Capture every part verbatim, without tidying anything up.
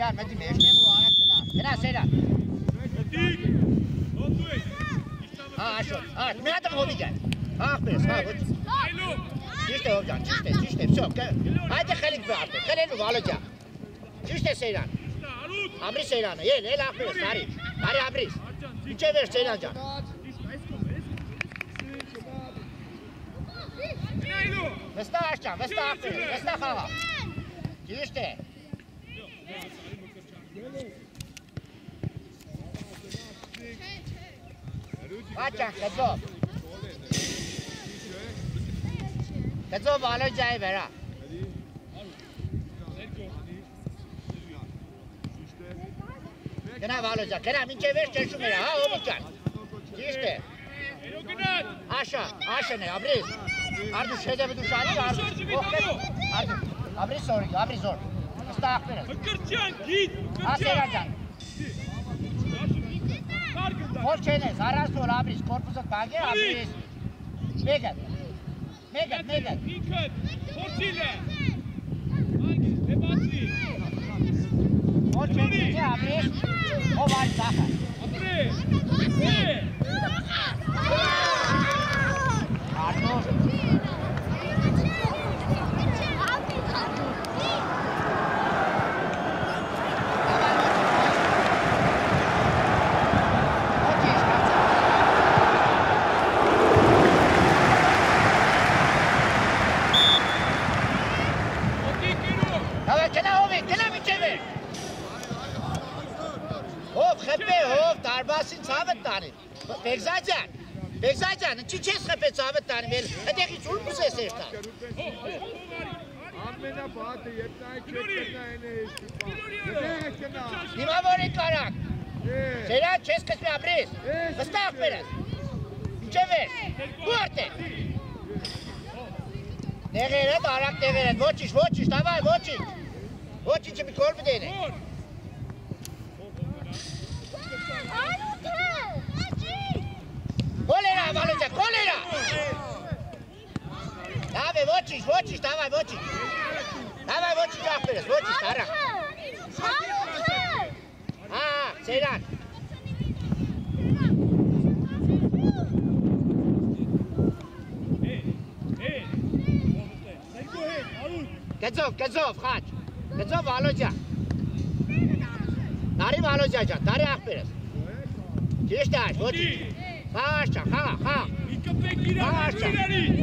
Seyran, մեջի մեջտեղ ու արակ գնա, գնա Seyran։ Հա, աշոտ, հա, մի հատը հովի գայ, հա, աղբերս, հա, ոչ։ Ճիշտ է հովջան, ճիշտ է, ճիշտ է, վսյո, հայդը խելիք բը արդեն, խելելու վալոջան։ Ճիշտ է Seyran։ Ամրի Seyranը, ել, ել աղբերս, տարի, տարի ամրիս, ինչե վերջ Seyran ջան։ Վստա աշճան, վստա աղբերս, վստա խաղա։ Ճիշտ է։ Վաճան, կծով։ Կծով վալոջայի վերա։ Գնա վալոջա, գնա, մինչև վերջ ճնշում երա, հա, հովի ջան։ Ճիշտ է։ Աշա, աշեն է, աբրիս։ Արդուշ հետևը դուշ անի, արդուշ, արդուշ, աբրիս զորի, աբրիս զոր։ Վստա աղբերս։ Կրճան, գիտ, Հա, Seyran ջան։ Որ չեն ես, առած որ աբրիս, կորպուսըտ բագ է, աբրիս։ Մեկըտ, մեկըտ, մեկըտ։ Ինքըտ, փորձիլ է։ Անգիս, դեպացի։ Որ չեն ես, աբրիս, ով արի ծախը։ Աբրիս, է։ Արդուշ։ Դարբասին ծավըտ տանին, Բեգզաջան, Բեգզաջան, ինչի չես խպեց ծավըտ տանին, էլ հետեղից ուր պուս ես էշտա։ Ամենաբատը, երբ նայք չեք կնային է էշտիպա, Հիմավոր են կարակ, Seyran չես կսմի աբրիս, վստաղ բերես, ինչե վեր, բուրտ է։ Նեղեր են, արակ նեղեր են, ոչիշ, ոչիշ, տավայ, ոչիշ, ոչիշը մի կոր բդեն է։ Kolera, Valoja, kolera! Dave, vočiš, vočiš, davaj, vočiš. Davaj, vočiš, Ahperes, vočiš, stara. Ha, Seyran. Kedzov, Kedzov, hač. Kedzov, Valoja. Dari Valoja ջան, dari Ahperes. Ճիշտ է, ոչինչ։ Խաղ աշճան, խաղա, խաղ։ Խաղ աշճան։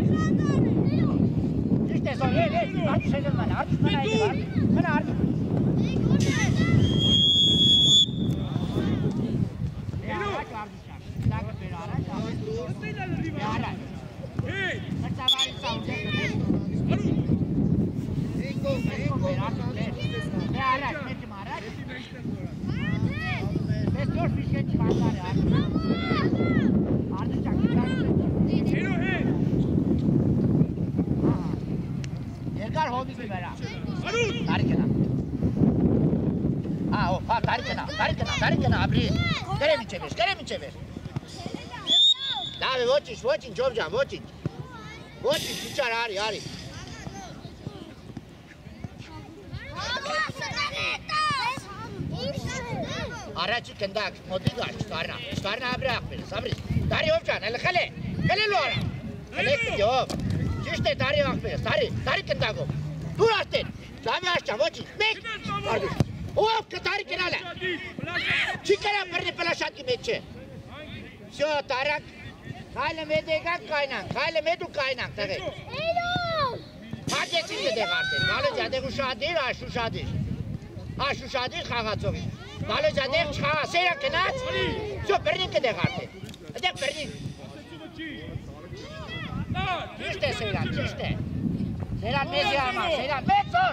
Ճիշտ է, զոր, էլ, էլ, արդուշ էլ մանը, արդուշ մնա այդի վար, մնա արդուշ։ Է առաջ արդուշան, լագը բեր առաջ, արդուշ։ Է առաջ։ Մրծավարի սաունդը կմեր։ Ինգո, ինգո, արդուշ բեր։ Է առաջ, մեջում առաջ։ Ես դոր ֆիշեն չվանդար է արդուշ։ Երկար հովիգի վերա, տարի կնա, հա, հա, տարի կնա, տարի կնա, տարի կնա, աբրիս, կրեմ ինչ է վեր, կրեմ ինչ է վեր, լավ է, ոչինչ, ոչինչ, ով ջան, ոչինչ, ոչինչ, իչար, արի, արի, առաջի կնդակ, մոտի գար, չտարնա, չտարնա աբրի աղբերս, աբրիս, տարի ով ջան, էլը խել է, խելելու արա, խելեք պիտի ով, ճիշտ է տարի աղբերս, տարի, տարի կնդակով, դուր աշտեն, լավի աշճան, ոչինչ, մեկ, արդուշ, ով կտարի կնալ է, չի կրամ բրնի պլաշատկի մեջ չէ, վսյո, տարակ, խայլը մետ եկանք կայնանք, խայլը մետ ու կայնանք, տղեք, հագեցին դեղ արդեն, վալոջա, դեղ ուշադիր, աշ ուշադիր, աշ ուշադիր խաղացողի, վալոջա, դեղ չխաղա, Seyran կնաց, վսյո, բրնին կդեղ արդեն, դեղ բրնին, ճիշտ է Seyran, ճիշտ է, Seyran մեզի համար, Seyran, մեծ զոր,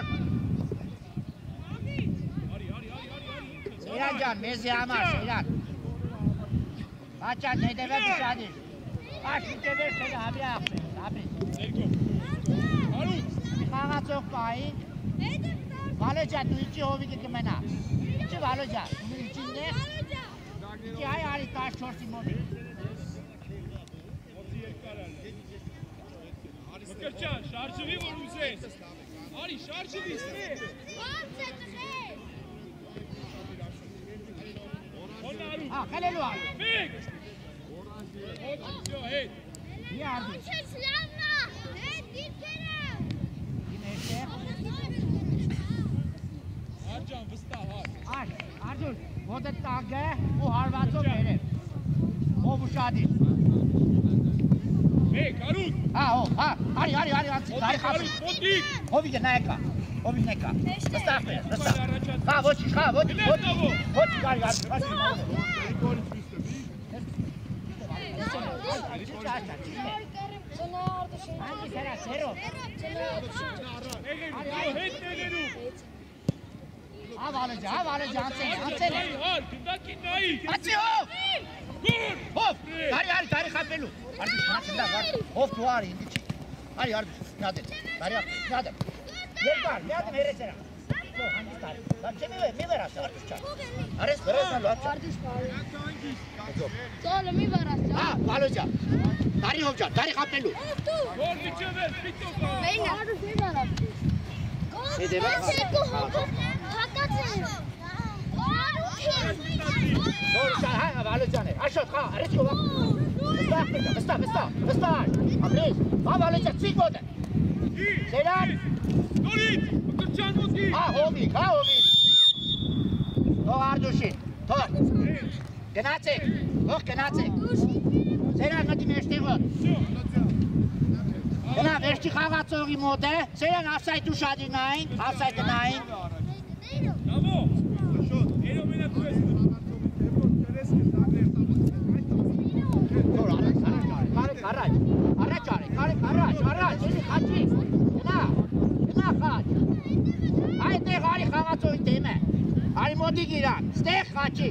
Seyran ջան, մեզի համար, Seyran, Աչան, հետևել ուշադիր, աշ ուտևեր չելը, հաբի աղբեր, հաբի, խաղացող պահին, Վալոջա, դու իչի հովիգը կմենա, իչի Վալոջա, ու իչին նեղ, իչի հայ արի տասնչորսի մոտի, Մկրճան, շարժվի որ ուզես, արի շարժվի, ստե։ Ա, խելելու ար։ Մեկ։ Yo, hey. Մի արդուշ։ Arcan vստահ, հար։ Ար, արդուշ, ոտը տագը ու հարվածով բերեմ։ Ով ուշադիր։ Մեկ, արուտ։ Հա, հով, հա, արի, արի, արի, արի, տարի խապի։ Մոտիկ։ Հովիգը նայեկա, հովիգ նայեկա, վստահ բեր, վստահ։ Հա, ոչինչ, հա, ոչինչ, ոչինչ, ոչինչ, արի, արի, արի, Hangi Serhat, Sero? Հետ ներերու։ Ha valaca, ha valaca, atsene, atsene. Հար, գնդակի նայի։ Atsi hov! Գուր։ Hov! Dari, dari, dari xapelu. Arduş, nasıl da var? Hov duvar indi çık. Hadi Arduş, nadir. Dari yap, nadir. Gel var, nadir mere sera. Yo, hangi dari? Lan kimi ver, mi ver asla Arduş çak. Ares, verirsen lo atça. Arduş var. Sonra mi var asla? Ha, valaca. Dari hovca, dari xapelu. Գոր միջև է, պիտո կա։ Beyler. Arduş mi var asla? Ne demek? Doğru sen ha valacanı. Aşağı ha, Ares yo bak. Vestah, vestah, vestah, vestah. Abres, ha valaca çık orada. Selam. Նորից, մկրչան մոտիկ։ Ha hobik, ha hobik. To Arduşin, to. Gnatsek, oh gnatsek. Selam hadi meşteğot. Gna verşi xavacog'i modə. Selam offside uşadı nine, offside nine. Bravo։ Երո մենակ ու ես։ Dur araç, araç, araç, araç, araç, araç, araç, kaçı, gna, gna kaç. Haydi gari xavacog'i demə. Ari modi giran, steh kaçı.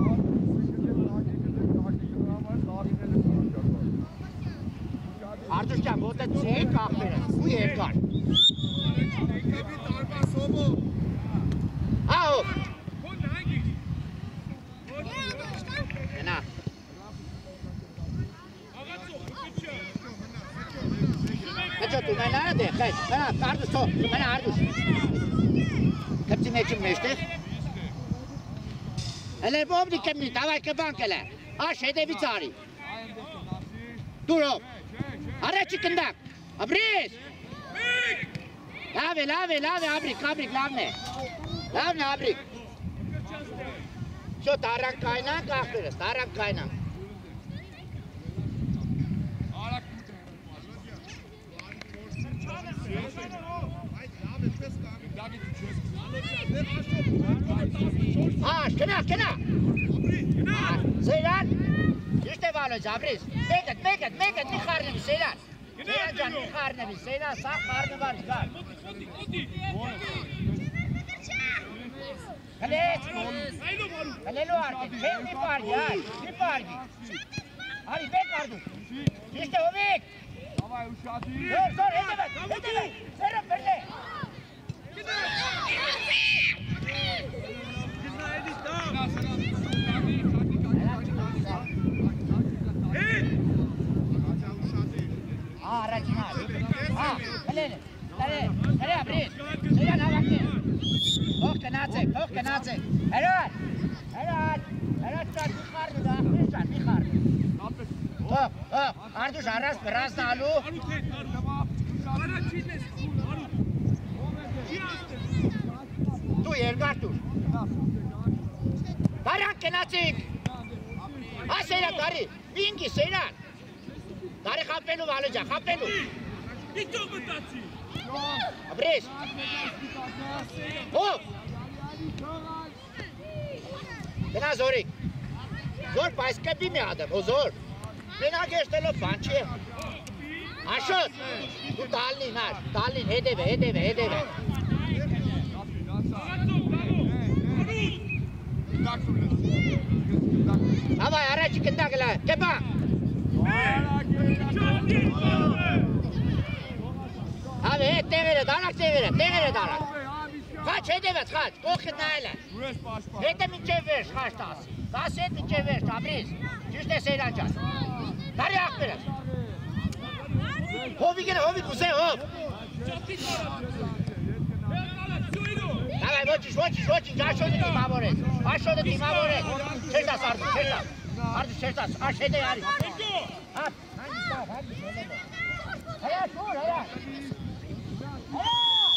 Arduşcan burada şey kalkmıyor. Bu yerler. Ha o. Քոն հանգի։ Gna. Աղացող, մկրչան։ Kaçı tu mena de, kaç. Mena Arduş to, mena Arduş. Kapçı meçim meşte. Hele bu obdi kemni, davay keban kele. Ha şeyde bir çağırı. Dur o. Ara çıkındak. Abris. Lave, lave, lave, abrik, abrik, lavne. Lavne, abrik. Şu taran kaynak kalkırız, taran kaynak. Ha, kena, kena. Ha, Seyran. İşte valaca, abris. Mekat, mekat, mekat, ne karnı bir Seyran. Seyran can, ne karnı bir Seyran, sağ karnı var, var. Մոտիկ, մոտիկ։ Kale, Այլով արու։ kalelo artık. Şey mi pargi, ha, mi pargi. Hadi bek Arduş. İşte o bek. Давай, ушати. Dur, dur, edemet, edemet. Seyran, böyle. Ha, aracın abi. Ha, kaleli. Kale, kale abris. Seyran ha vakti. Tok kenatsek, tok kenatsek. Helal. Helal. Helal çar bir karnı da, bir çar bir karnı. Tok, tok. Arduş aras biraz da alu. Արուտ հետ, արուտ։ Առաջին ես, արուտ։ Չի ասել։ Tu yergar dur. Daran kenatsek. Ha Seyran dari. Bingi Seyran. Dari xapelu valaca, xapelu. Պիտո մտացի։ Abris. Hop. Bena zorik. Zor başka bir mi adam? O zor. Bena geçtelo fançı. Aşot. Bu dalin ha. Dalin hedeve, hedeve, hedeve. Աղացող, bravo։ Արուտ։ Havay aracı kendakla. Keban. Abi et devire, danak devire, devire danak. Kaç hedevet kaç. Kokun naile. Ուրես պաշտպան։ Hete mi çeviriş kaç tas? Tas et mi çeviriş abris? Cüzde seyranacağız. Dari akbiriz. Hovi gene hovi kuzey hop. Ճապի տարած։ Հեղանալած, ծույրո։ Davay ոչինչ, ոչինչ, ոչինչ, աշոդը դիմավորեց, աշոդը դիմավորեց, չեր տաս արդի, չեր տաս, արդի չեր տաս, աշետ է արի, հատ, հանգի ստավ, հանգի շելել է, հայա շոր, հայա, հայա,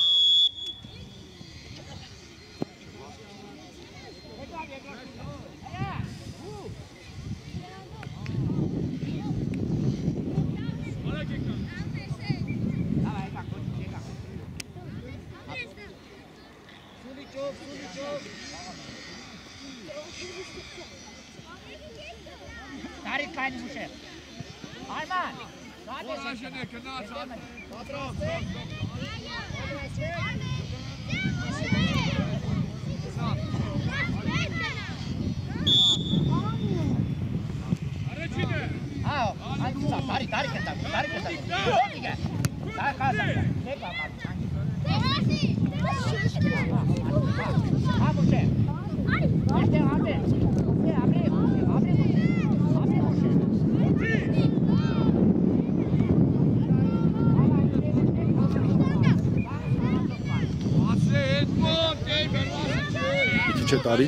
Tarik kain mushe. Ayman. Orada şene kenar sağ. Patron. Aracını. Ha, hadi sağ. Tarik, tarik et. Tarik et. Hadi gel. Sağ kal. Ne kalmadı sanki. Ha mushe. İşte abi. Ne abi? Abi. Abi mushe. İki çetari.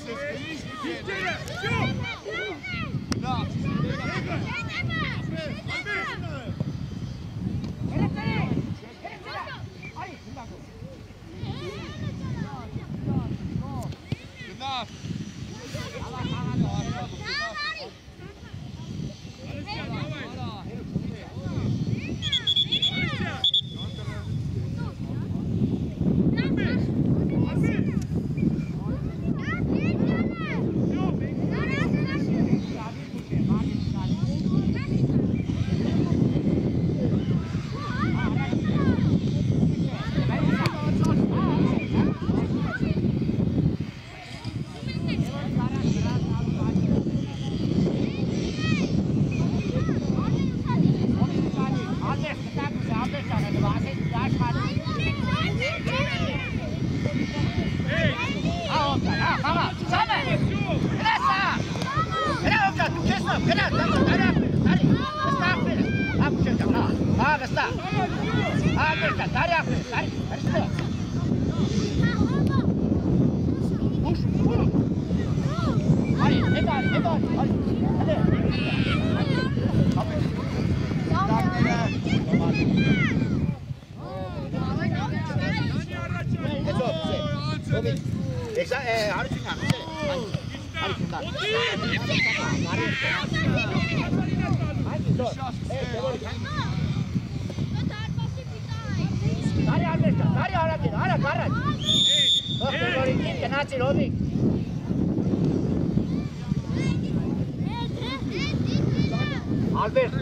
Albert.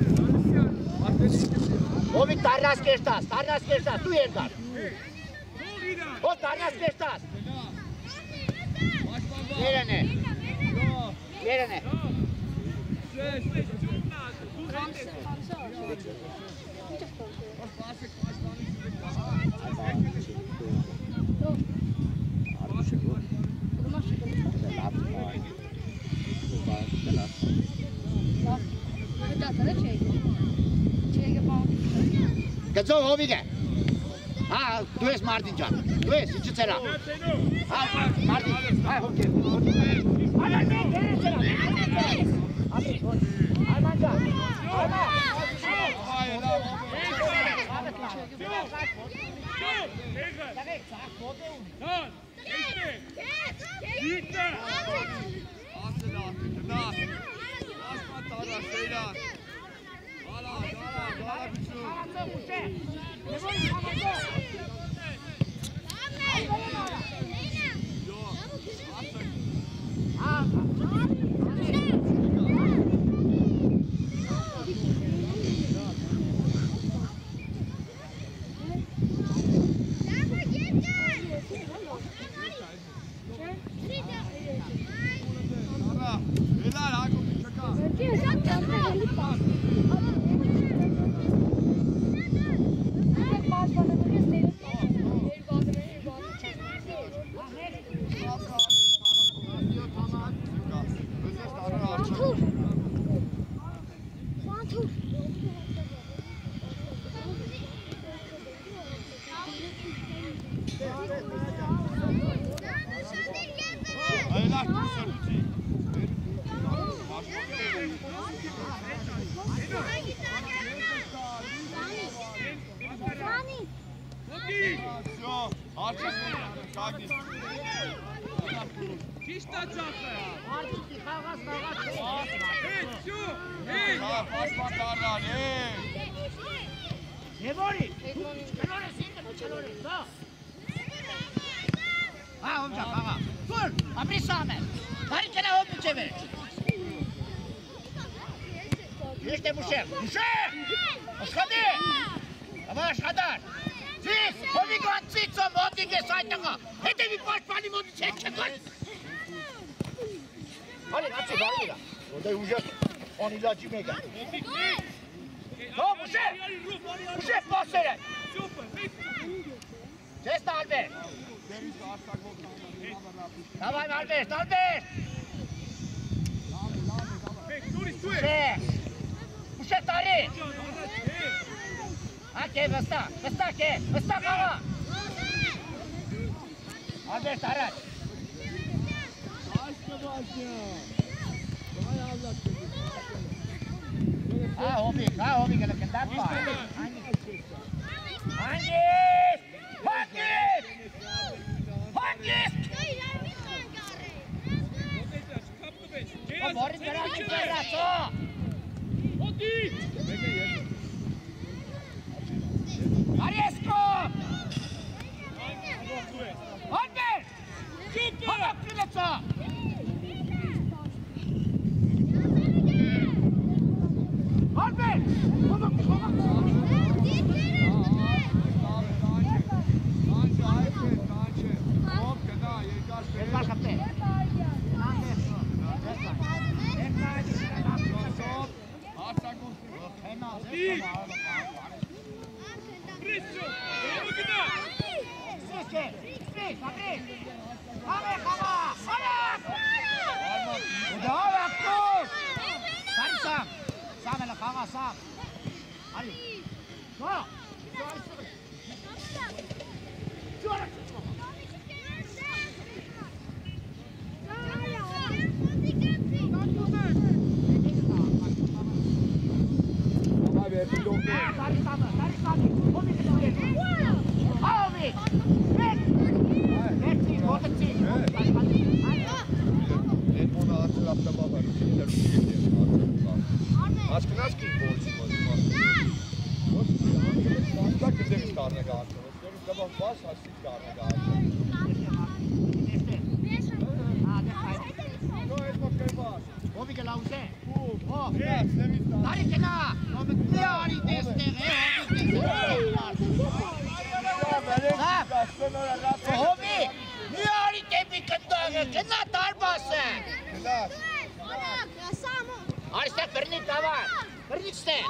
Ovi tarnas que estás, tarnas que estás, tú yerdas. O tarnas que estás. Yerine. Yerine. Gazzo, ovige. Ha, tu es Martin can. Tu es, içi sera. Ha, Martin. Ha, okey. Hadi, gel sera. Hadi, Ayman can. Ayman. Hayır lan. Kişta çakı. Artık kavgas kavgas. Hey, şu. Hey. Başbakanlar, hey! Ne vori? Çalore şimdi çalore. Da. Ha olacak ha. Dur. Abri Samet. Hadi kene hop bir çevir. İşte bu şey. Bu şey. Aşkadı. Ama aşkadar. Siz. Hobi gatsit som hodige saytanga. Hede bir baş bani modu çekecek. Hadi açı var mı? Orada uyacak. On ilacı mega. Tamam bu şey. Bu şey basere. Ses de Albert. Tamam Albert, Albert. Şey. Bu şey tarih. Ha ke basta, basta ke, basta kava. Albert araç. Ha hobi, ha hobi kalau kendak pak. Hangis, hangis, hangis. Oh Boris berani berat so. Aresko. Albert. Hadi kilit so. Albert! Kom op, kom op! Ekbar kapte. Presso. Vamos gida. Sike. Sike, Sabri. Ame kama. Ayak. Udah waktu. Tarik sam. Sam ala kama sam. Ali. Go. Juara. Tarik sama, tarik sama. Hobi kita lihat. Hobi. Hit. Hit sih, botak sih. En bunu hatırlatta baba. Aşkınaski bolcu var. Başka kızımız karnı kaldı. Kızımız da bak baş hastik karnı kaldı. Hobi ke lause. Oh. Evet, Levistan. Tarik kena. Hobi ne ari deste. Hobi. Ne ari tepi kenda. Kena darbası. Güzel. Ari stek bernik kawan. Bernik stek.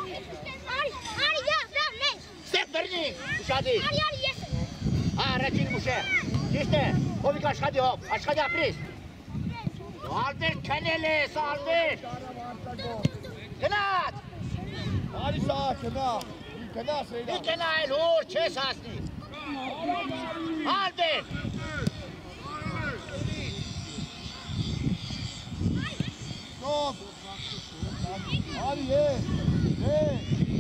Stek bernik. Uşadi. Ha racing muşe. İşte. Hobi kaç hadi hop. Aç hadi apris. Albert Kanele, Albert. Kenat. Hadi sağ kena. Kena seyla. Bir kenayel hur çes asni. Albert. Stop. Hadi ye. Ye.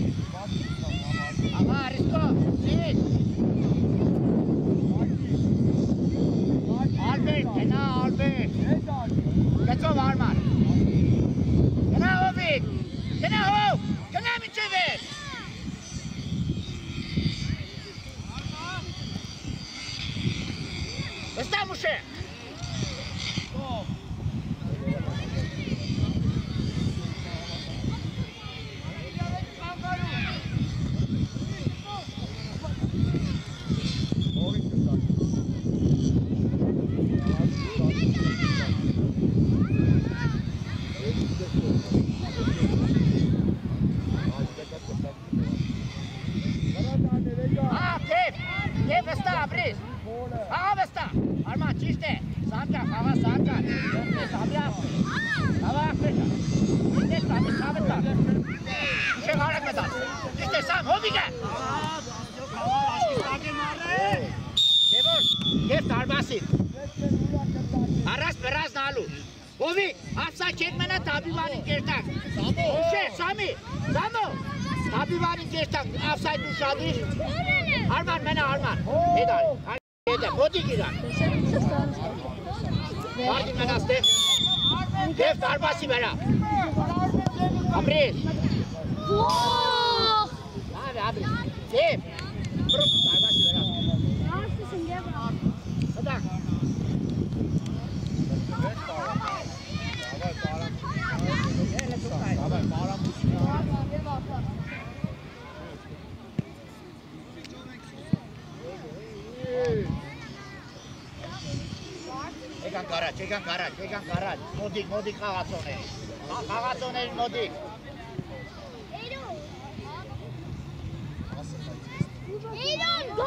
Ama Aristo. Sit. Albert, kena Albert. Kaço var mı? Kena Hobi. Kena ho. Kena mi çevir? İstanbul'u. Ah, Kef. Kef basta abris. Ah, basta. Arman çişte. Sanka, hava sanka. Yoksa sabri yaptı. Hava yaptı. İşte sabri sabri. Şey harak mı da? İşte sam, hobi gel. Kevor, Kef darbasi. Aras beraz nalu. Hobi, afsa çekmene tabi varin kertak. Şey, Sami. Samo. Tabi varin kertak. Afsa duşadı. Arman, mene Arman. Ne dar? Modi girer. Hadi menas de. Dev darbasi bera. Abris. Abi abi. Dev. Brut darbasi bera. Hadi. Çekan kara, çekan kara, çekan kara. Modik, modik kağasone. Kağasone modik. Elon, go!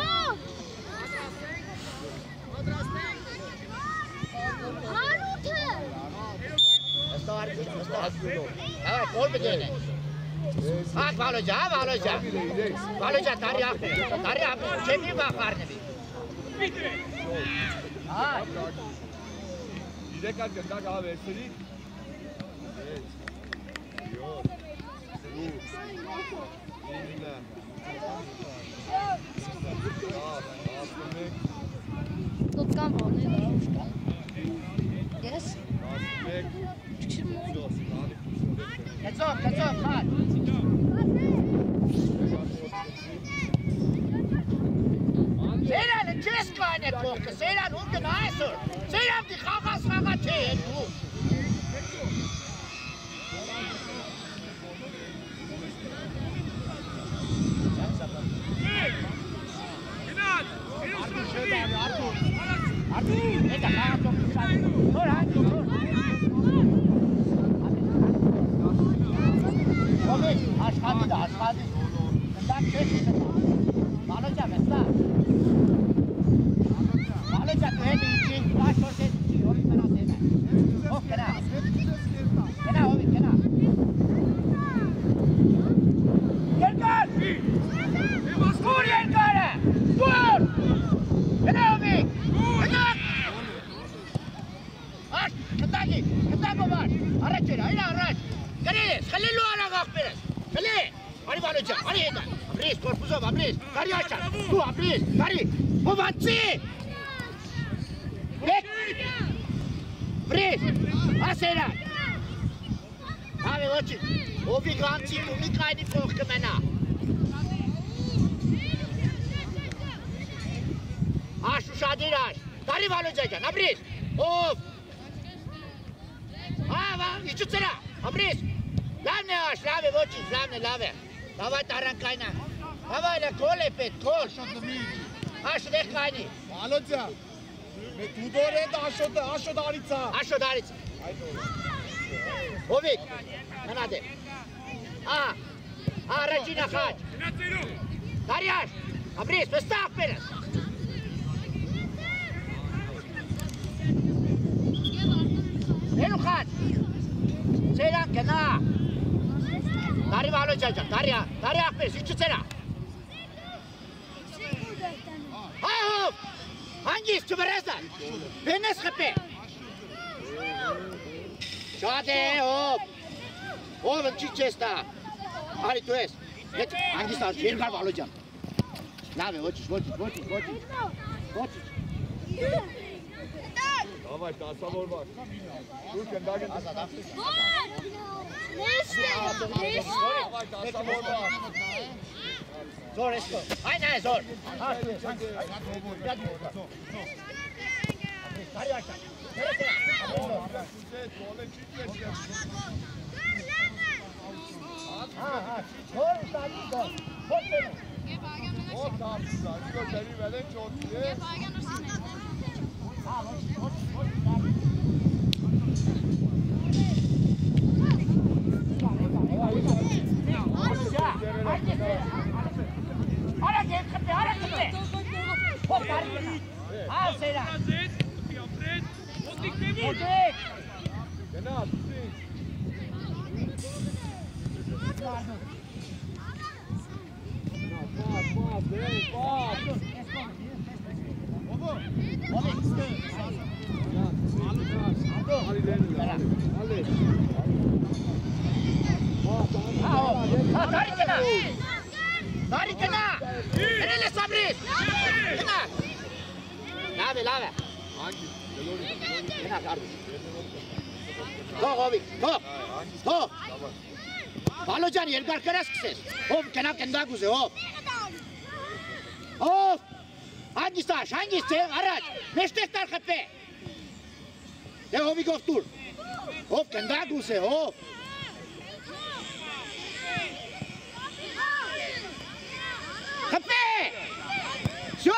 Arute! Estar, estar. Evet, gol bedene. Ha, valoja, valoja. Valoja tari afe, tari afe. Çepi bakar nebi. Ha. Direkt al göndak abi, eseri. Evet. Yok. Yine. Tutkan bu. Yes. Kaçom, kaçom, hadi. Seyran, kes kayne koku. Seyran, unken aysur. Seyran, die kağas kağas çeyin. Давай таранкайна. Давай ля коле пет, кол. Аш дехкайни. Алоца. Ме тудоре да ашо да ашо дарица. Ашо дарица. Овик. Нанаде. А. А Режина хач. Дарьяш. Абрис, поставь перес. Элу хач. Сейран кена. Dari valo çayacak. Darya. Darya akbir. İçsene. Hay hop. Hangi iş çuberezler? Benes kapı. Şade hop. Oğlum çiçesta. Hadi tu es. Geç. Hangi sağ? Şehir kar valo çay. Lave. Oçiş. Oçiş. Oçiş. Oçiş. Oçiş. Давай, da sabor bak. Dur kendine. Neyse. Neyse. Давай, da sabor bak. Zor esko. Aynen zor. Ha. Hadi aşağı. Ha ha. Zor ustadi zor. Hop benim. Hop da güzel. Şu deri veren çok iyi. Ha, hoş hoş hoş. Ara gel kapı, ara kapı. Hop var. Al Seyran. Modik. Genel. Pas, pas, hey, pas. Baba. Modik. Hadi deneyelim. Hadi. Ha, tarik kena. Tarik kena. Nereye sabret? Kena. lave. Hangi? Yine kardeş. Tok abi, tok. Tok. Balocan yer barkaras kıses. Hop kenar kenar kuze hop. Hop. Hangisi taş, hangisi araç? Meştekler kapı. De hobi goftur. Hop kenar kuze hop. Kapı. Şu.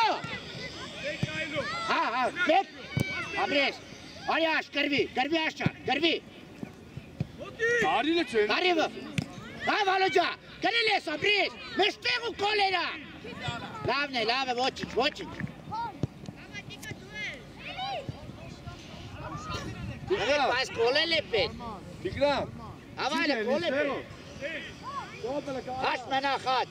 Ha ha, bek. Abres. Ayaş, garbi, garbi aşağı, garbi. Tarihle çevir. Garbi. Ha Baloca, kanale sabres. Meşteku kolera. Lavne, lave, watching, watching. Evet, pas kolele pet. Fikram. Havale kolele. Kaç mena kaç.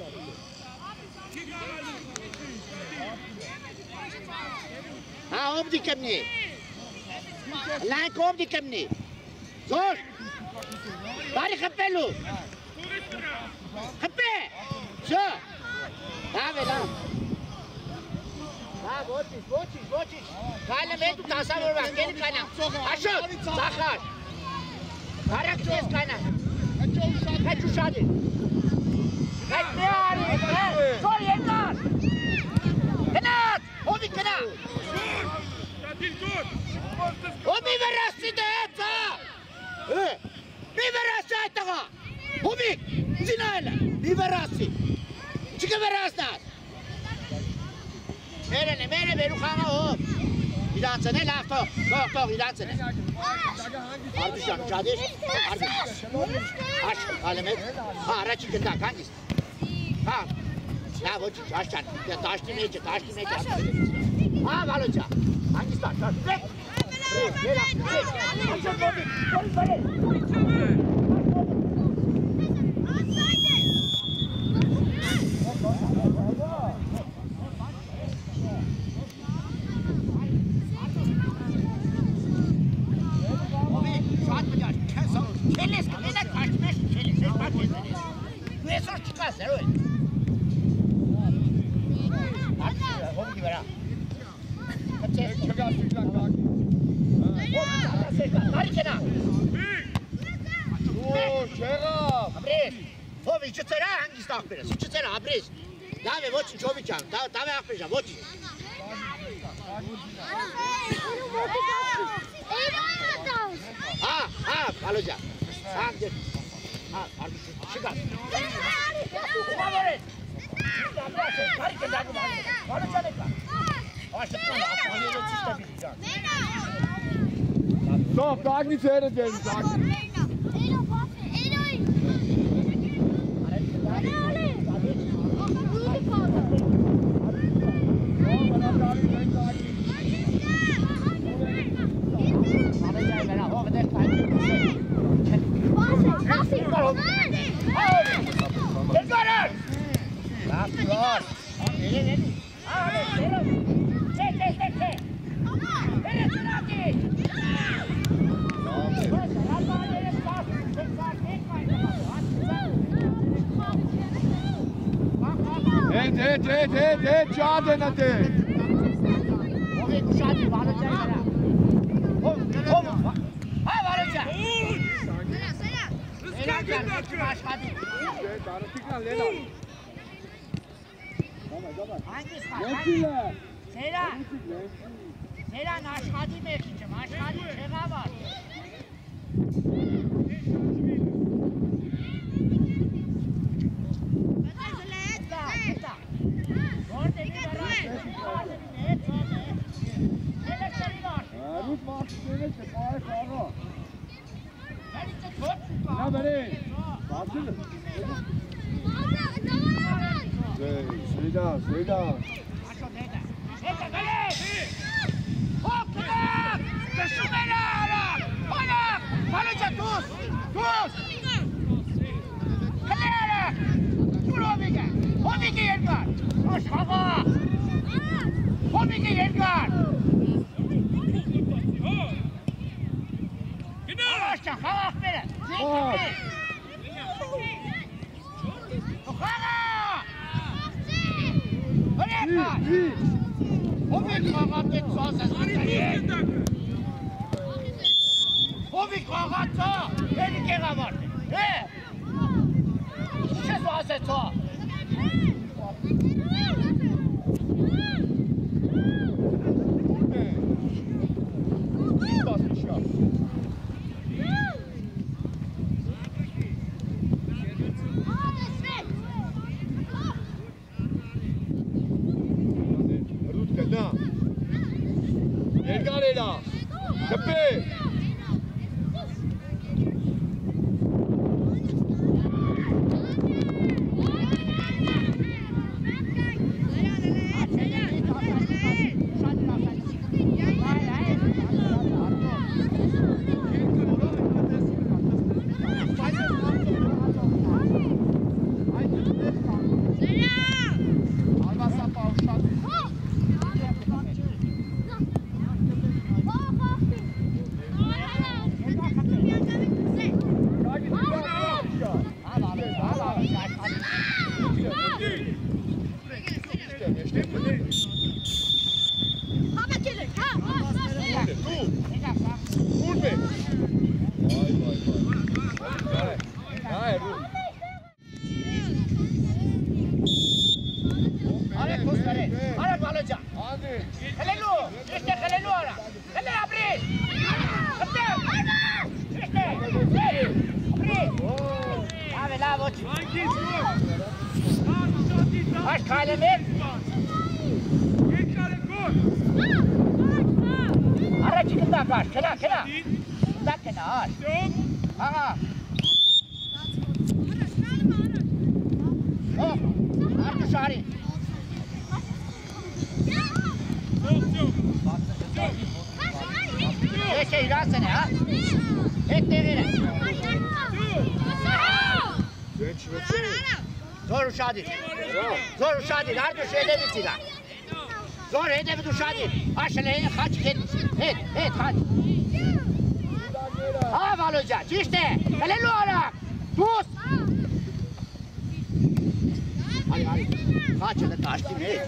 Ha, obdi kemni. Lan kom di kemni. Zor. Bari kapelu. Kape. Şu. Lave, lave. Ha, watching, watching, watching. Kale metu tasavvur bak, gel kana. Aşık, sakar. Karak kes kana. Kaç uşadı. Kaç ne ari? Zor yeter. Kenat. Obi kenat. Obi verasti de eta. Eh. Mi verasti eta. Obi. Zinayla. Mi verasti. Çıkı verastas. Mere ne mere beru kana hop. İlansın ne laf tok. Tok tok ilansın. Ardışan çadır. Ardış. Aç alemet. Ha araç çıkında hangisi? Ha. Ya bu çık aşağı. Ya taş dinleyici taş dinleyici. Ha Baloca. Hangisi taş? Taş. Bek. Bek. Gel lan. Bek. Açın bobi. Bobi böyle. Dave, voci, čovićam, dave akpeža, voci. Ha, ha, Baloca. Ha, gdje? Ha, arbiš, šiga. Ugovore! Karike da ga Baloca neka. Ova što prvo, ako on je već isto biti džan. So, Fragni zu Ende werden, Fragni. Et, et, et, et, et, schade natürlich. Ovi kušati, Baloca je vera. Ovi, ovi. Ha, Baloca. Sera, sera. Sera, aşkadi. Hangisi var? Hangisi? Sera. Sera, aşkadi mekicim. Aşkadi şeva var. Gut machst du nicht, der Ball Fahrer. Ja, Benny. Warte. Steh da, steh da. Hop, kıdak! Taşı beni ala! Ola! Baloca tuz! Tuz! Kale ala! Dur Obi'ge! Obi'ge Yelgar! Hoş hava! Obi'ge Yelgar! Hoşça hava beni! Hoş! Hava! Oraya kaç! Hofik kağıt et sağ ses. Hofik kağıt sağ. Beni kega vardı. He? Şişe sağ ses sağ. İyi basmış ya. Rutke, na. Yerga Leyla. Tepe. Kena, kena. Tak kena. Aha. Oh, artık şari. Ne şey rahatsın ha? Et devire. Zor uşağı Zor uşağı değil. Her bir şeyde bitiyor. Zor hedefi duşa değil. Aşağıya kaç git. Et, et kaç. Ha Valoca, işte. Hele lu ara. Tuz. Hadi hadi. Kaç hele kaçtı ne?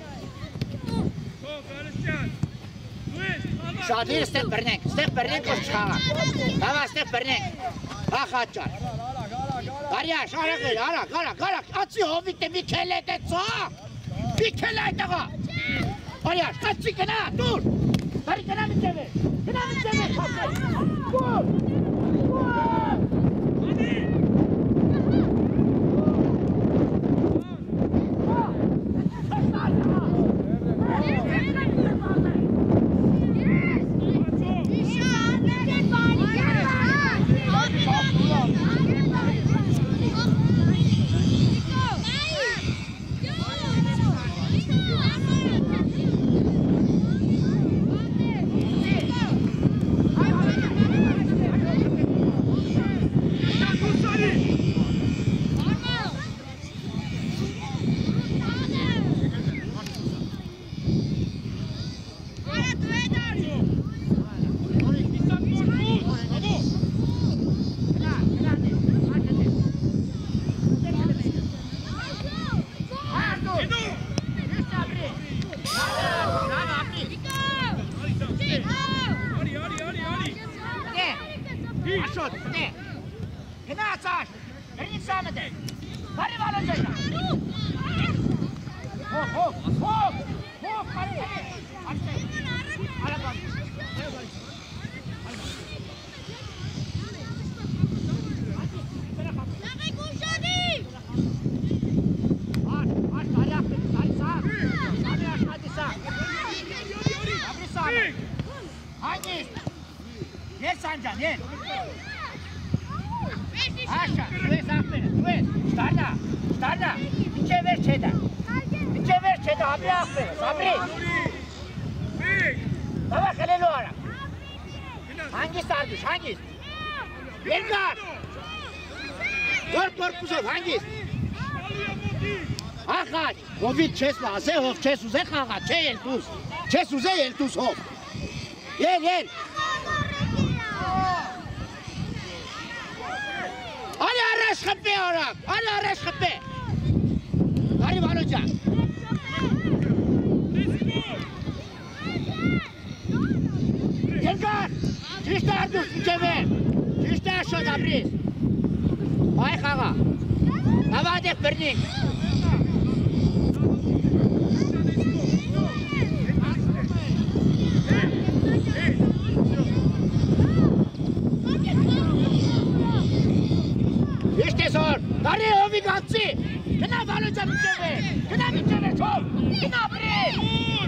Şadir step bernek. Step bernek koş çıkama. Tamam step bernek. Ha kaçar. Darya şara gel. Ara gara gara. Atıyor bitti bir kelle de sağ. Bir kelle de ga. Arya, kaçı kena, dur! Dari kena mi çevir? Kena mi çevir? Dur! Dur! Hadi! Hangisi Arduş? Hangisi? Yengar! Dört dört kuzov hangisi? Hakat! Hovit çesma, ase hov çesuze hakat, çe yeltuz. Çesuze yeltuz hov. Yel yel. Ali arreş kıppe orak, Ali arreş kıppe. Garip alacak. Ճիշտ է արդուս, միջևեր, ճիշտ է աշոտ ապրիս, այ խաղա, նավադեք բրնինք, ճիշտ է սոր, տարի հովի գացի, գնա վալոջա միջևեր, գնա միջևեր չով, գնա ապրիս,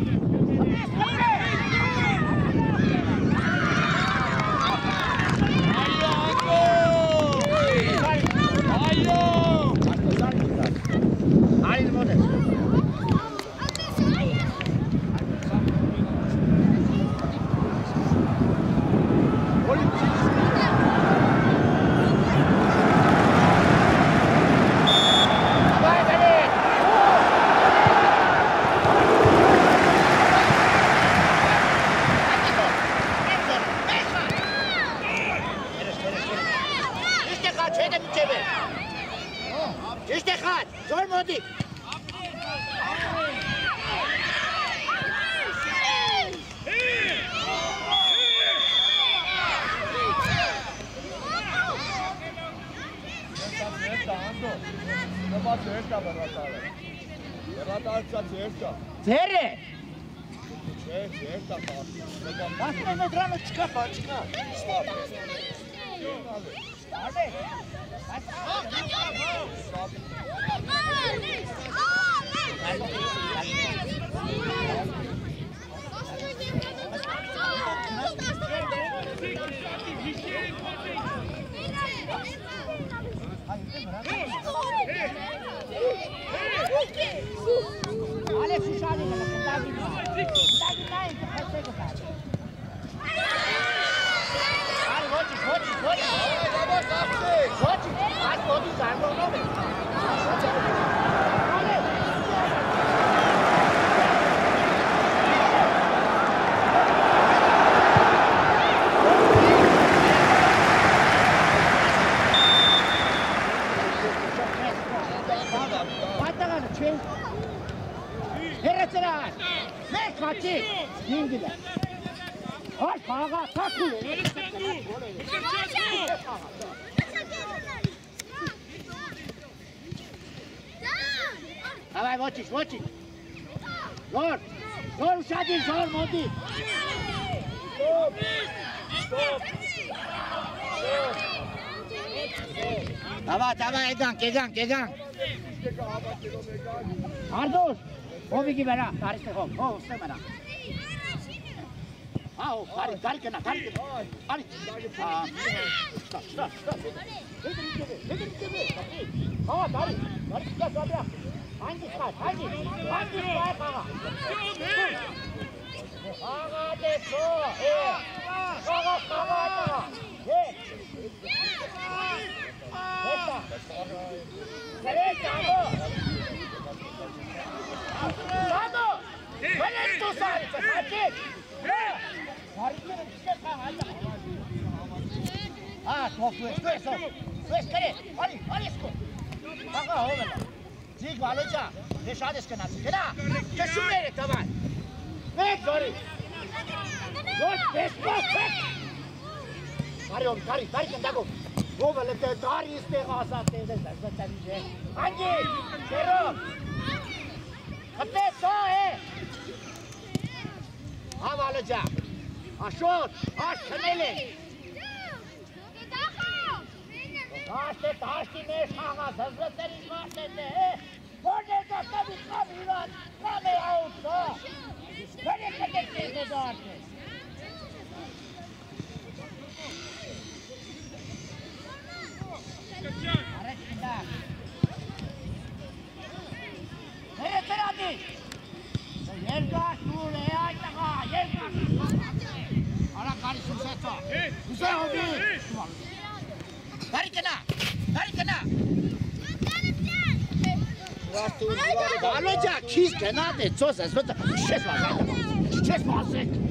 Ձեր է։ Չէ, չէ, դա բաց։ Ասում եմ դրանը չկա, բա չկա։ Արդե։ Ալեքս ուշանի գլը, կնդագին նայ, կնդագին նայ, կխեցե կտար։ Արի, ոչի, ոչի, ոչի, ոչի, այս ոդի զարգողնով է։ Dingile. Hoş kağa takıyor. Давай, watch it, watch it. Zor. Zor uşağı zor modi. Stop. Stop. Давай, давай, egan, egan, egan. Ardos. Hovi ki bera, tariste hov, hov, uste bera. Aa, kari, kari kena, kari kena. Kari. Aa, stop, stop, stop. Nedir içeri, nedir içeri? Aa, kari, kari çıkar, sabra. Hangi çıkar, hangi? Hangi çıkar kağa? Kağa de so, e. Kağa, kağa da. E. Esta. Sereta, amo. Sado! Veles tu sari, çekil! Harikere bir şey kal, hadi. Ha, top, tu es, tu es, tu es, kare, hadi, hadi isko. Kaka ho bela. Zik valoca, deşad iske nasi, kena? Keşu mere, tamam. Mek, sorry. Dur, esko, çek. Kari oğlum, kari, kari kendago. Ho bela, te kari iste gasa, te de zazza tabice. Hangi? Kero. Kate so e. Ha valoca. Aşot, aş kanele. Taşte taşti meş kağa hazretleri vahdete. Borne kasta bir kabiran. Kame avutsa. Böyle kadekte de dağıtı. Araç kinda. Nereye teradi? Yergaş dur e aytağa. Yergaş. Ara kari susetsa. Güzel hobi. Dari kena. Dari kena. Valoca kiz kena de çosa zota. Şes var. Şes var.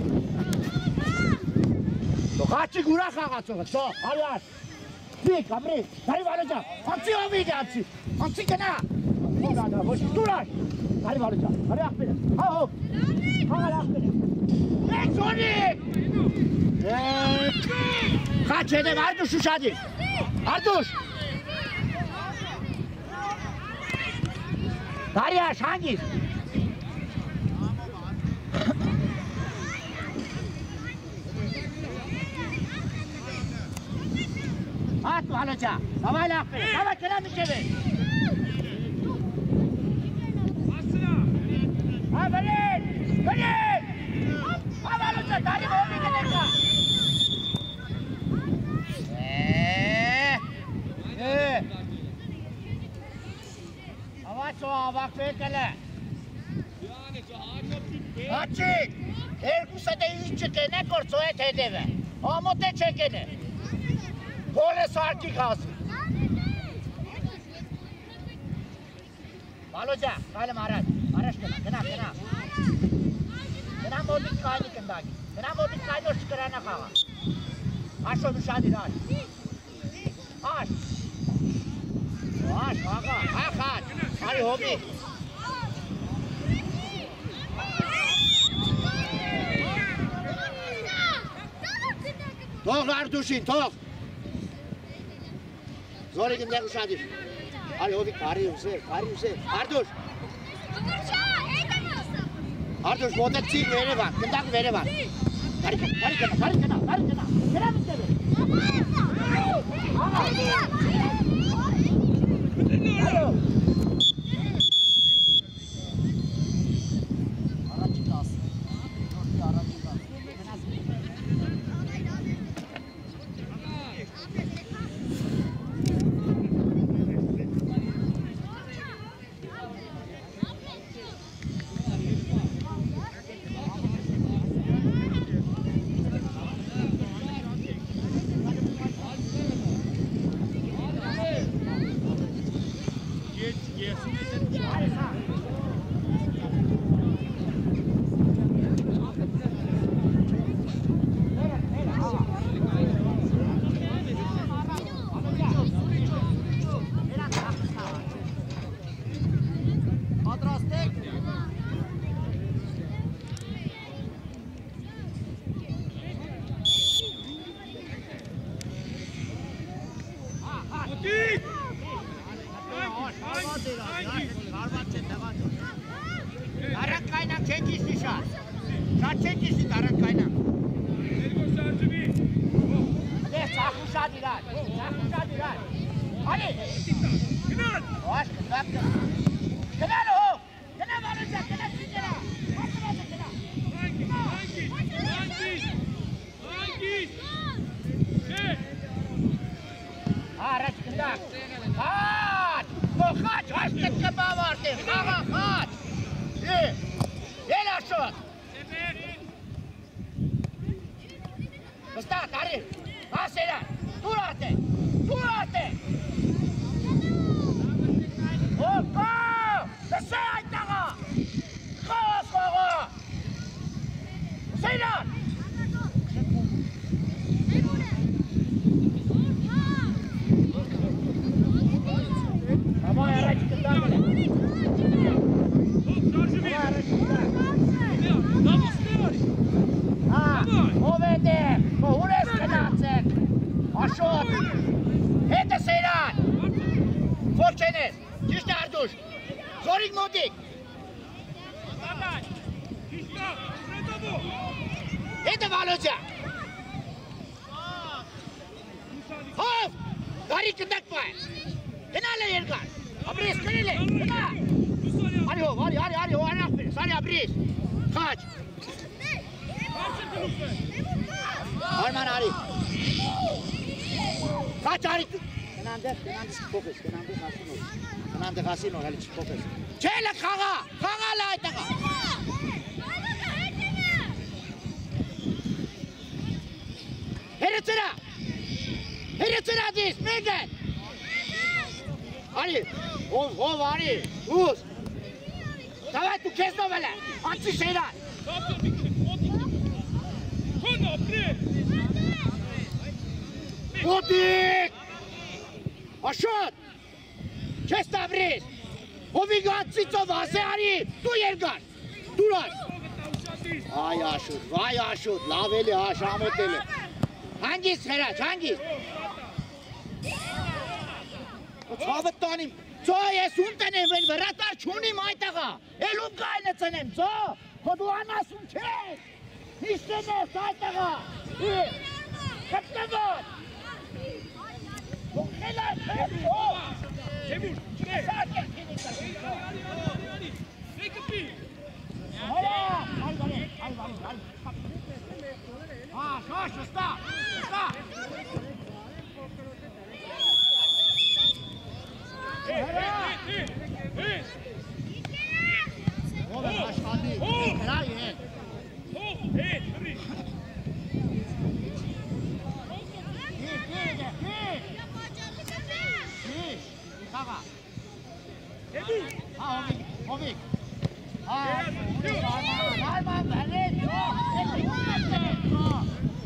To kaçı gura kağa çoga. To hayat. Bir kamri. Dari valoca. Ansi hobi de ansi. Ansi kena. Ora da hoş. Durar. Dari valoca. Dari akbile. Ha hop. Ha akbile. Ek Sonic. Ek. Kaç hedef Arduş uşadı. Arduş. Daryaş hangi? At Haloca. Savayla akbiri. Savay kelam bir çevir. Aferin. Verin. Hava Haloca. Tarih olmayı gerekli. Eee. Eee. Hava çoğa bak bekle. Açık. Her kusada hiç çıkene korso et hedeve. Amote çekene. Kole sarki kalsın. Haloca. Kalem araç. Araç kena. Kena kena. Kena modik kaydı kendaki. Kena modik kaydı o çıkarana kava. Aç o düşadır aç. Aç. Aç kaka. Aç aç. Hadi hobi. Tok Arduş'in tok. Zor eginde kuşadır. Hadi hobi kari yüksek. Kari yüksek. Arduş. Arduş modet çiğ vere bak. Kendak vere bak. Kari kena. Kari kena. Kari kena. Kari kena. Kena mı seni? Alo. Aracı kalsın. Dörtlü aracı kalsın. Darak kaynak çekişti şart. Şart çekişti darak kaynak. Hadi çakuşa diler. Çakuşa diler. Hadi. Kınar. Hoş kınar. Kınar o. Kınar varınca kınar sizlere. Bakın hadi kınar. Hangi? Hangi? Hangi? Hangi? Ha araç kınar. Kaç. Bu kaç. Açtık kıma vardı. Kağa kaç. İyi. Gel aşağı. Usta tarih. Ha Seyran. Dur artık. Dur artık. Hoppa. Desey aytağa. Kaos kağa. Seyran. Ama araç kıtlar bile. Ha, ovede, kohures kanatsen. Aşot. Hete Seyran. Forçeniz. Kişte Arduş. Zorik modik. Hete Valoca. Hop. Gari kındak pay. Kenale yergar. Abris kenale. Kena. Hadi ho, hadi hadi hadi ho anak bir. Sari abris. Kaç. Arman Ari. Kaç Ari. Kenande, kenande fokus, kenande kasino. Kenande kasino hali fokus. Çele kaga, kaga la itaga. Heretsera. Heretsera dis, megen. Ari, o o Ari, uz. Давай tu kesno vele. Anti Seyran. Modik! Aşağı! Kes tabriz! Ovigatsico vase ari! Tu yergar! Durar! Vay aşut, vay aşut! Laveli ha, şamoteli! Hangisi Ferhat, hangisi? O çabuk tanıyım. Co yesun tanem ben veratar çunim aytaga. Elum kayne tanem co. Kodu anasın çek. İşte ne saytaga. İyi. Kaptan. Bu helal sen o. Temur, ne? Sakin. Ne kapı? Hala. Hay var, hay var, hay. Ha, şoş, usta. Usta. Oğlum başkan değil. Helal yiyin. Hey, hurry. Gir, gir, gir. Gir. Kaka. Temur. Ha, Hovik, Hovik. Ha, Arman, Arman, verin. Yok, verin. Yok.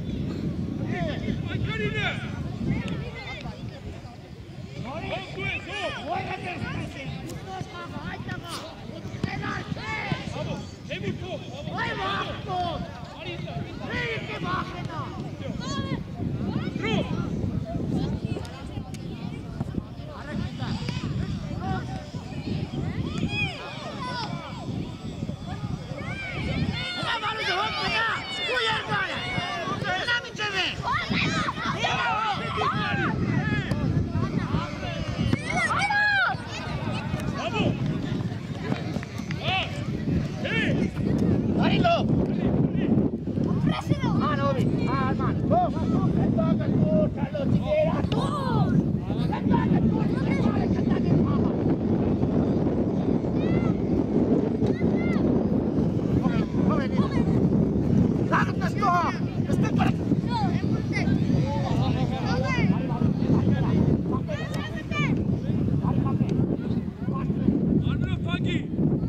Ay karine. Nuri. Go, go. Oy, hadi. Ustoş kaka, haydi kaka. Helal şey. Bravo. Temur, go. Oy, mahmut. Neyse mahmut'a. Throw. Bravo. Ah. Hey. Darilo. Ah, Novi. Ah, Arman. Go. Endaga go, chalo tigera. Go. Endaga go, chalo tigera. Oke, oke. Laat het toch. Het is correct. Arno Fagi.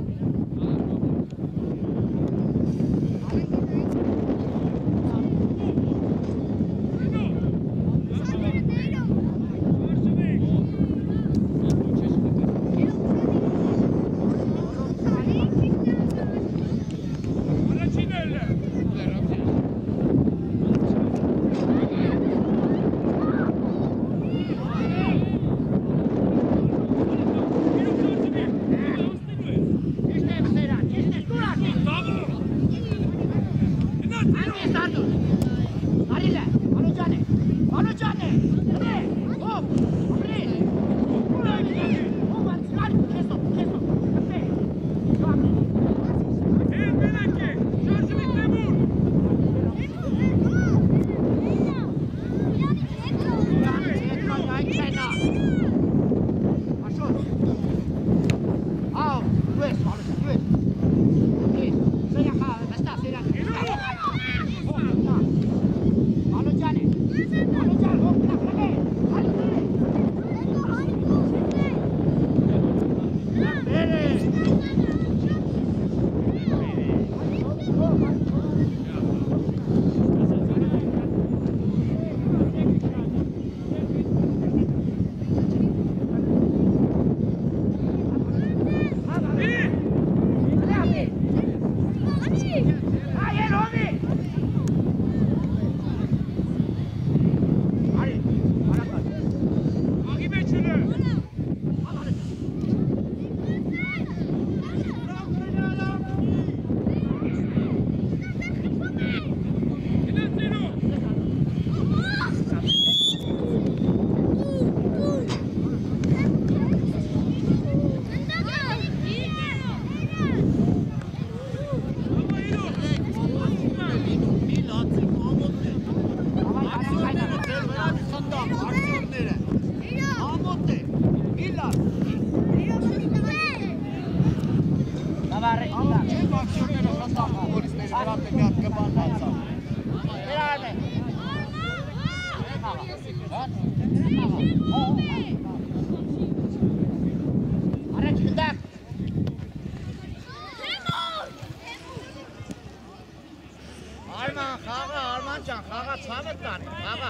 Arman, Kaga, Armancan, Kaga, Samet'tan, Kaga.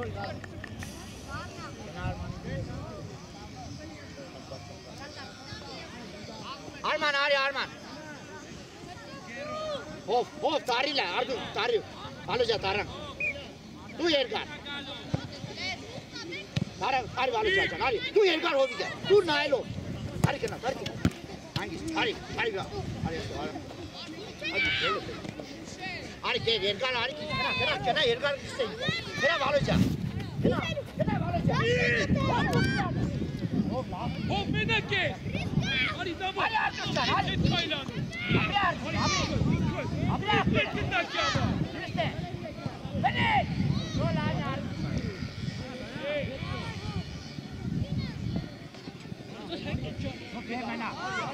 Arman, Ari, Arman. Of, of, tarihle, Ardu, tari. Aluca, taran. Tu Yergar. Tare, tare valu chacha, tare. Tu Yergar hobi gaya. Tu nailo. Tare kena, tare kena. Hangi, tare, tare ga. Tare so, tare. Tare ke Yergar, tare kena, kena, kena Yergar kiste. Kena valu chacha. Kena, kena valu chacha. Hop meneke. Hadi tamam. Hadi arkadaşlar, hadi. Abi artık, abi. Abi artık. İşte. Hadi. Şöyle hadi artık. Çok iyi bana.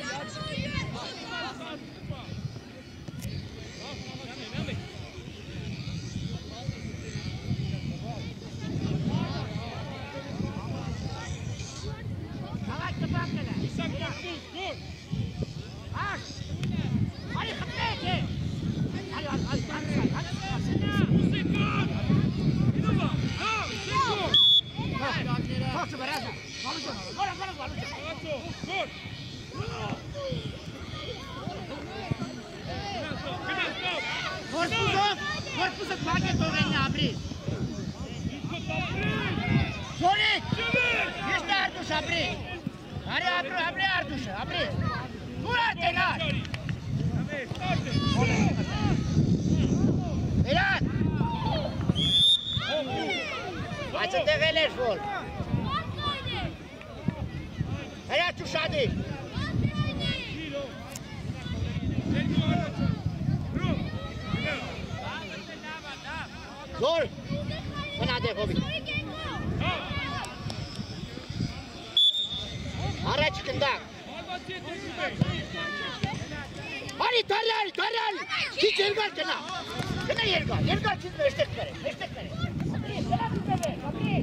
Zor. Bana de hobi. Ara çıkında. Hadi tarlar, tarlar. Hiç yergar kena. Kena yergar. Yergar çiz meştek kare. Meştek kare. Sabri, selam bize. Sabri.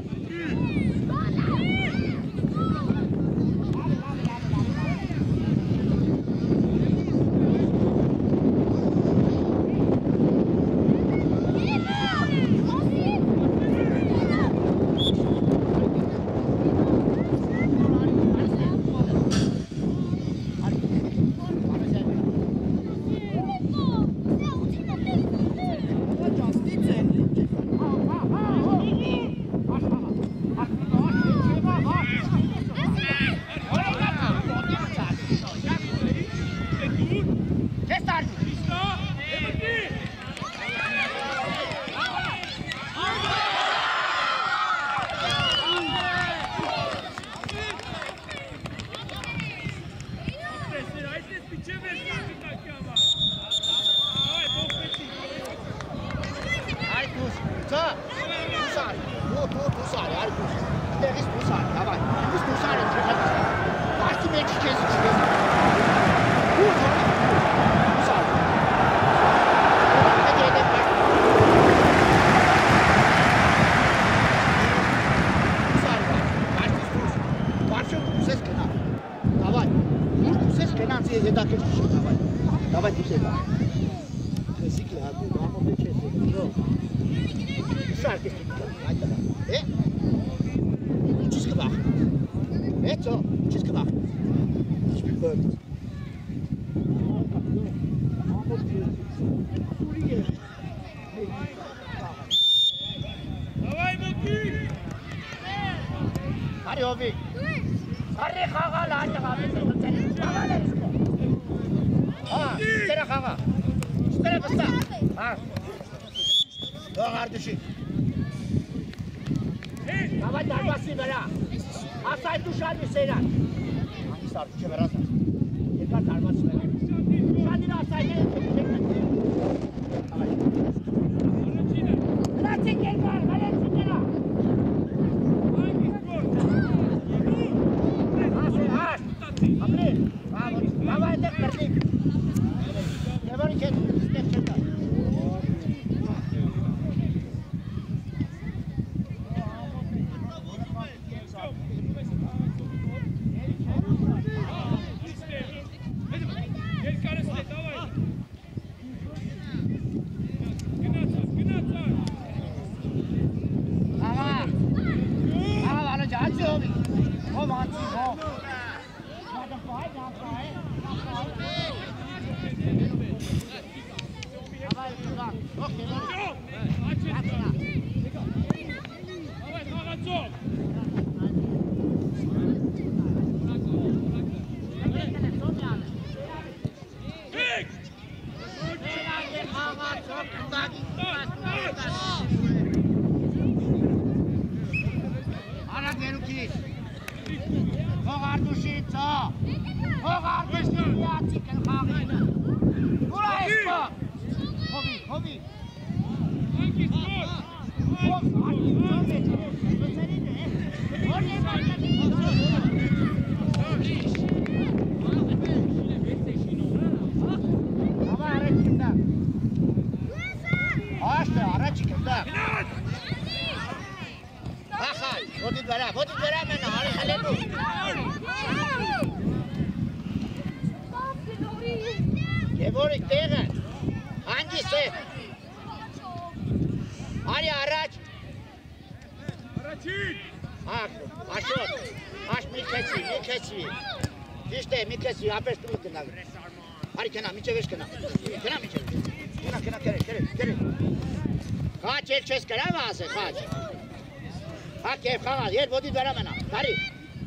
Yer body veramena. Tari.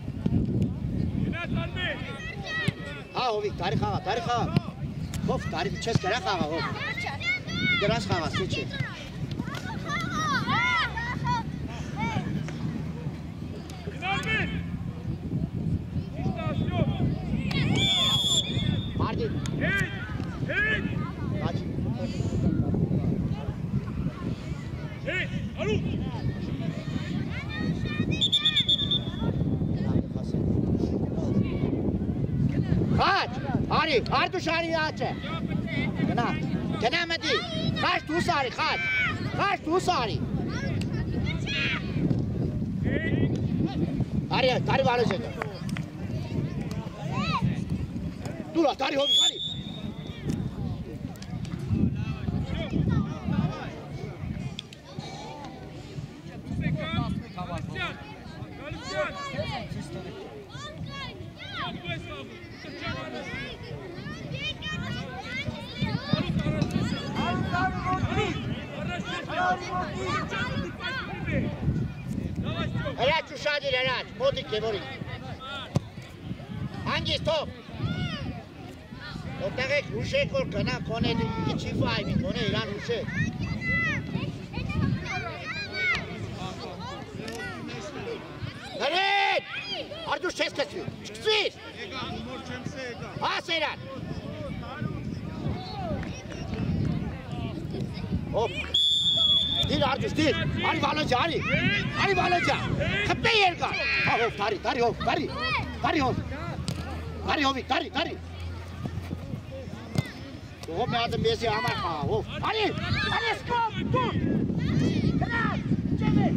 Ha, hovi, tari khava, tari khava. Hof, tari ches kara khava, hof. Deras khava, siche. Mardi. Hey! Hey! Mardi. Hey, alu. Kaç! Ari, Ardu şari açı. Kena, kena medi. Kaç tu sari, kaç. Kaç tu sari. Ari, tari var olacak. Dur, tari hobi, tari. Erat şu şadir erat, modik kebori. Hangi stop? Otage kuşe kor kana kone di çifay mi kone ilan kuşe. Evet. Ardu ses kesiyor. Çıksın. Ha Seyran. Hop. Dil Ardu dil. Ari balaca ari. Ari balaca. Kappe yer ka. Ha hop tari tari hop tari. Tari hop. Tari hop tari tari. Hop ne adım besi ama ha hop. Ari. Ari stop. Dur. Kral. Çevir.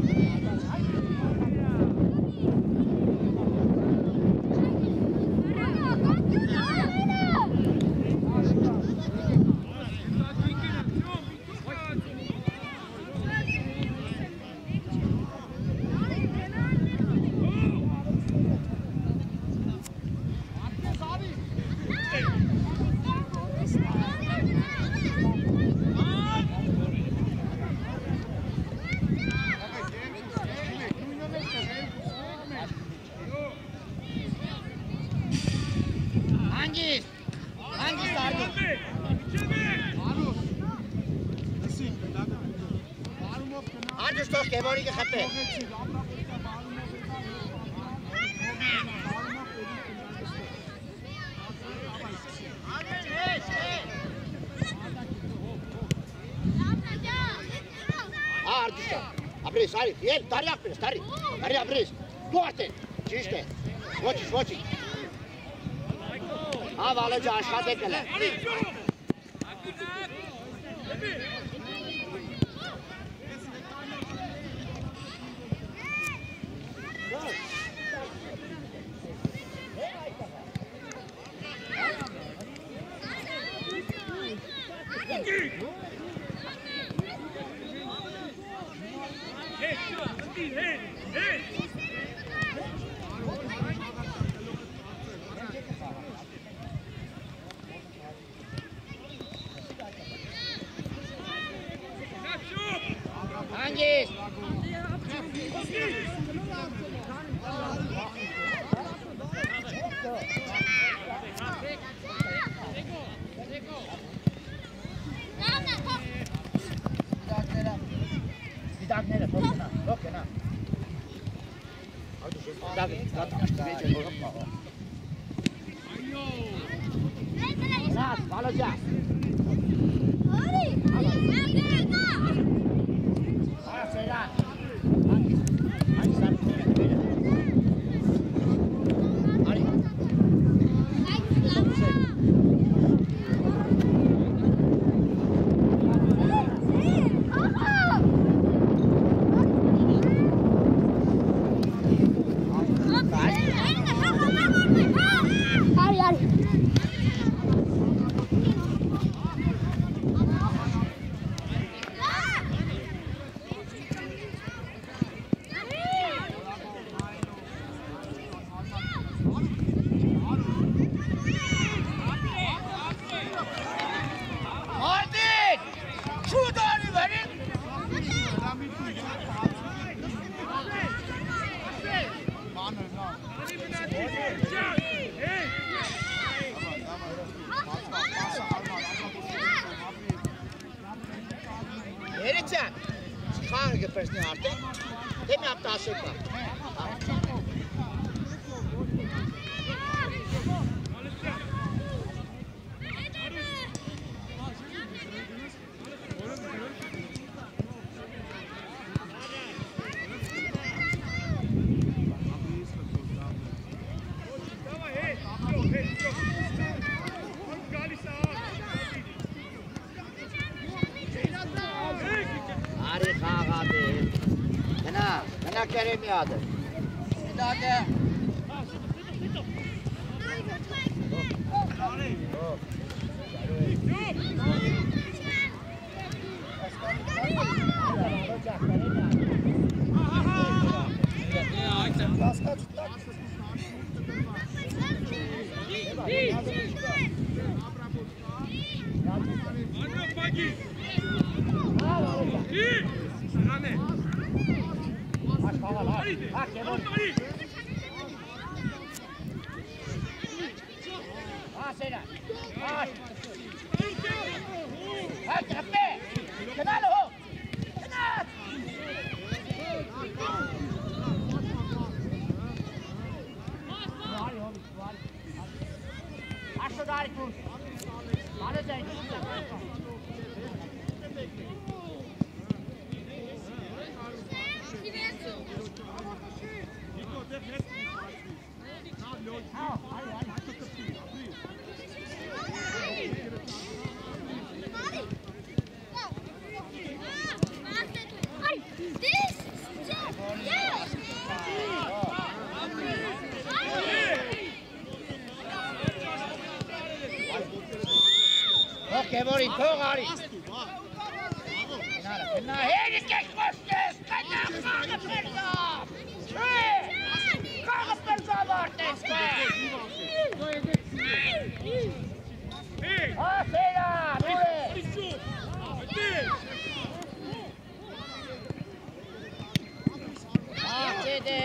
Kebori ke khatte Ah artista abris ari yer tari abris tari tari abris duarte çişte watch watch Ha valaca aşağıda kala Hangis Didak nere? Yok na, yok na. Hadi şu didak, didak işte bece korkma. Nas, follow Jack. Ah, say that. Eritcan, çıkar gepersini artık. Dem yaptı aşıkla. Kerem yağdı. Bir daha de. Okej, var inte för Ari. Kunna hejka kostes, kunna kaga perda. Hey! Kaga perda vartes. Hey! Ah, sera, dure. Ah, sede.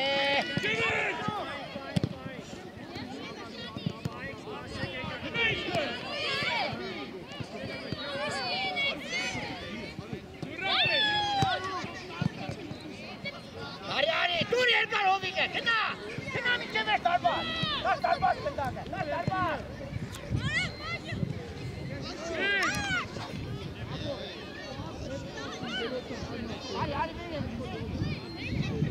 Kena! Kena नीचे में starboard! ना starboard करता है, ना starboard! यार यार